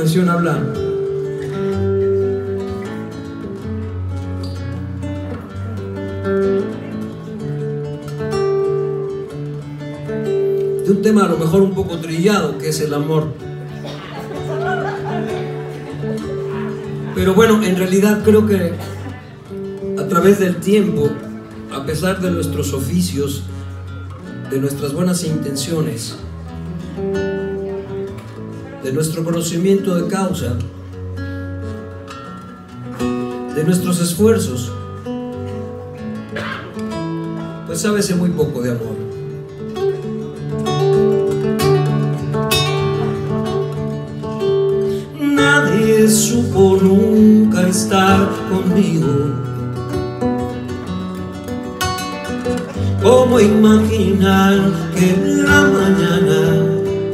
canción habla de un tema a lo mejor un poco trillado, que es el amor. Pero bueno, en realidad creo que a través del tiempo, a pesar de nuestros oficios, de nuestras buenas intenciones, de nuestro conocimiento de causa, de nuestros esfuerzos, pues sábese muy poco de amor. Nadie supo nunca estar conmigo. ¿Cómo imaginar que la mañana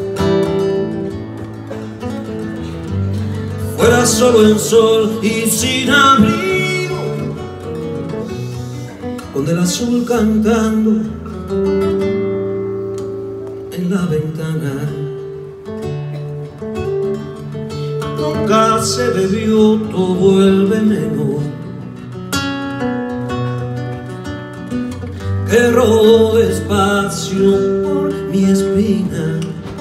fuera solo el sol y sin abrigo, con el azul cantando en la ventana? Nunca se bebió todo el veneno que rodó despacio por mi espina.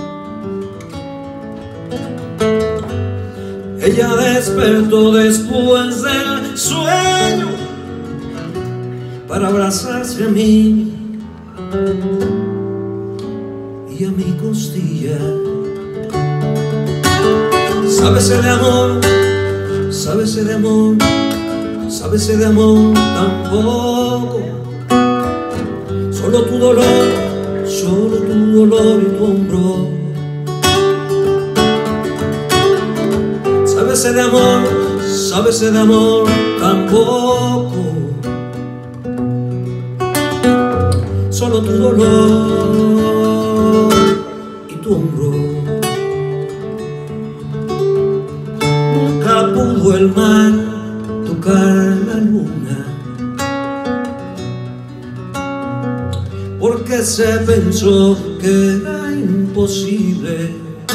Ella despertó después del sueño para abrazarse a mí y a mi costilla. Sábese de amor, sábese de amor, sábese de amor tampoco. Solo tu dolor y tu hombro. Sábese de amor tampoco. Solo tu dolor y tu hombro. Nunca pudo el mar tocar la luna, porque se pensó que era imposible.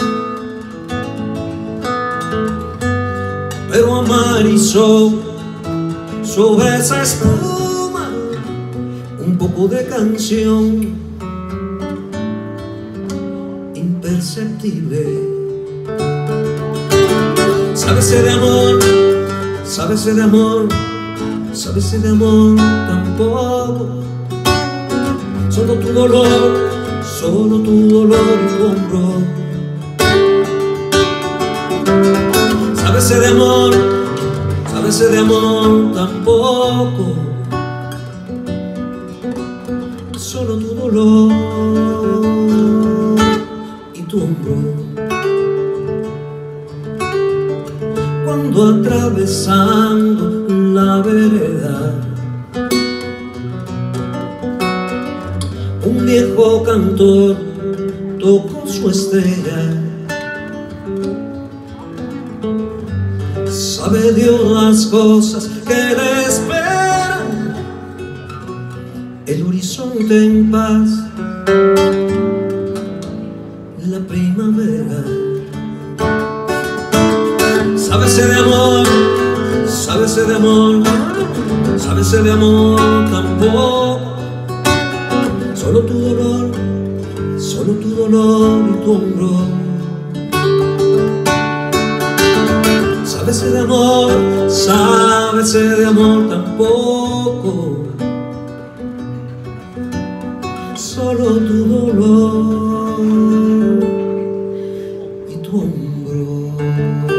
Pero amar hizo sobre esa espuma un poco de canción imperceptible. Sábese de amor, sábese de amor, sábese de amor tampoco. Solo tu dolor y tu hombro. Sábese de amor tampoco. Solo tu dolor y tu hombro. Cuando atravesando la vereda un viejo cantor tocó su estrella, sabe Dios las cosas que le esperan, el horizonte en paz, la primavera. Sábese de amor, sábese de amor, sábese de amor tampoco. Solo tu dolor y tu hombro. Sábese de amor tampoco. Solo tu dolor y tu hombro.